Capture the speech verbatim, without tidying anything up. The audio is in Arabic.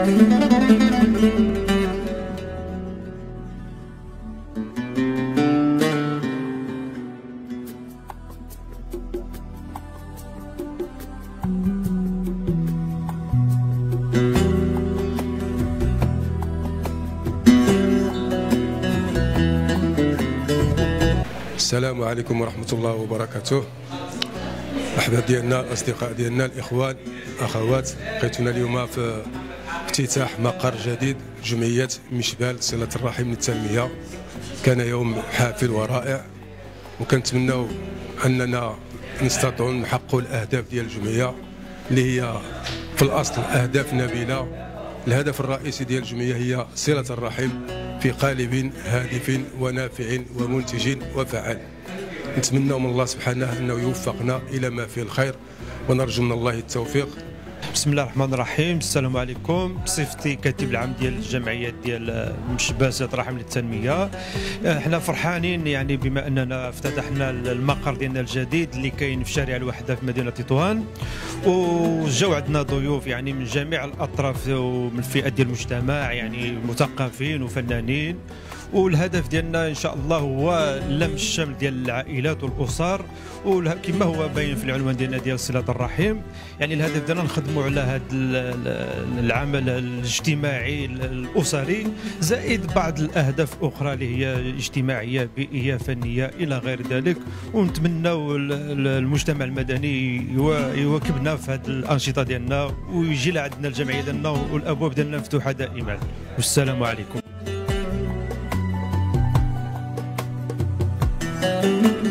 السلام عليكم ورحمة الله وبركاته. الأحباب ديالنا، الأصدقاء ديالنا، الإخوان، أخوات، لقيتونا اليوم في افتتاح مقر جديد جمعية مشبال صلة الرحم للتنمية. كان يوم حافل ورائع، وكنتمناو أننا نستطيعوا نحققوا الأهداف ديال الجمعية اللي هي في الأصل أهداف نبيلة. الهدف الرئيسي ديال الجمعية هي صلة الرحم في قالب هادف ونافع ومنتج وفعال. نتمنى من الله سبحانه أنه يوفقنا إلى ما فيه الخير، ونرجو من الله التوفيق. بسم الله الرحمن الرحيم. السلام عليكم. بصفتي كاتب العام ديال الجمعيات ديال مشبال صلة الرحم للتنميه، احنا فرحانين يعني بما اننا افتتحنا المقر ديالنا الجديد اللي كاين في شارع الوحده في مدينه تطوان، وجاو عندنا ضيوف يعني من جميع الاطراف ومن الفئات ديال المجتمع، يعني مثقفين وفنانين. والهدف ديالنا ان شاء الله هو لم الشمل ديال العائلات والاسر، وكما هو باين في العنوان ديالنا ديال صله الرحم. يعني الهدف ديالنا نخدموا على هذا العمل الاجتماعي الاسري، زائد بعض الاهداف الاخرى اللي هي اجتماعيه بيئيه فنيه الى غير ذلك. ونتمنوا المجتمع المدني يواكبنا في هذه الانشطه ديالنا، ويجي لعندنا الجمعيه ديالنا والابواب ديالنا مفتوحه دائما. والسلام عليكم.